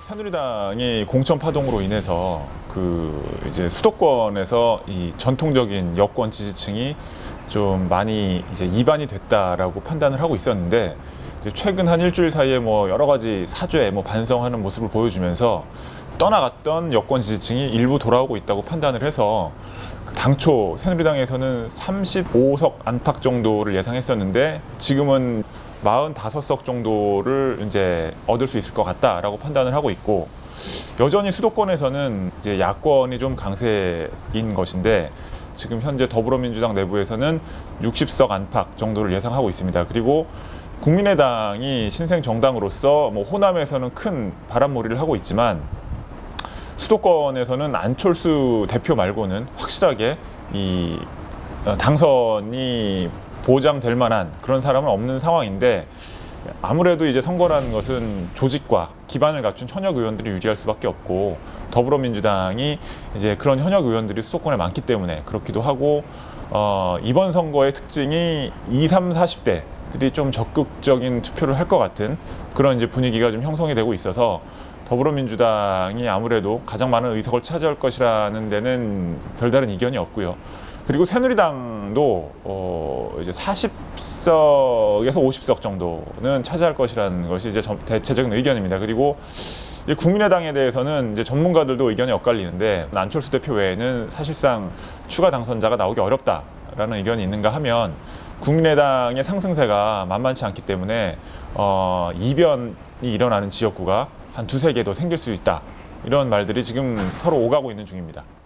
새누리당이 공천 파동으로 인해서 이제 수도권에서 이 전통적인 여권 지지층이 좀 많이 이제 이반이 됐다라고 판단을 하고 있었는데, 이제 최근 한 일주일 사이에 뭐 여러 가지 사죄, 반성하는 모습을 보여주면서 떠나갔던 여권 지지층이 일부 돌아오고 있다고 판단을 해서, 당초 새누리당에서는 35석 안팎 정도를 예상했었는데 지금은 45석 정도를 이제 얻을 수 있을 것 같다라고 판단을 하고 있고, 여전히 수도권에서는 이제 야권이 좀 강세인 것인데, 지금 현재 더불어민주당 내부에서는 60석 안팎 정도를 예상하고 있습니다. 그리고 국민의당이 신생 정당으로서 뭐 호남에서는 큰 바람몰이를 하고 있지만, 수도권에서는 안철수 대표 말고는 확실하게 이 당선이 보장될 만한 그런 사람은 없는 상황인데, 아무래도 이제 선거라는 것은 조직과 기반을 갖춘 현역 의원들이 유리할 수밖에 없고, 더불어민주당이 이제 그런 현역 의원들이 수도권에 많기 때문에 그렇기도 하고, 이번 선거의 특징이 20, 30, 40대들이 좀 적극적인 투표를 할 것 같은 그런 이제 분위기가 좀 형성이 되고 있어서, 더불어민주당이 아무래도 가장 많은 의석을 차지할 것이라는 데는 별다른 이견이 없고요. 그리고 새누리당도 이제 40석에서 50석 정도는 차지할 것이라는 것이 이제 대체적인 의견입니다. 그리고 이제 국민의당에 대해서는 이제 전문가들도 의견이 엇갈리는데, 안철수 대표 외에는 사실상 추가 당선자가 나오기 어렵다라는 의견이 있는가 하면, 국민의당의 상승세가 만만치 않기 때문에 이변이 일어나는 지역구가 한 두세 개 더 생길 수 있다, 이런 말들이 지금 서로 오가고 있는 중입니다.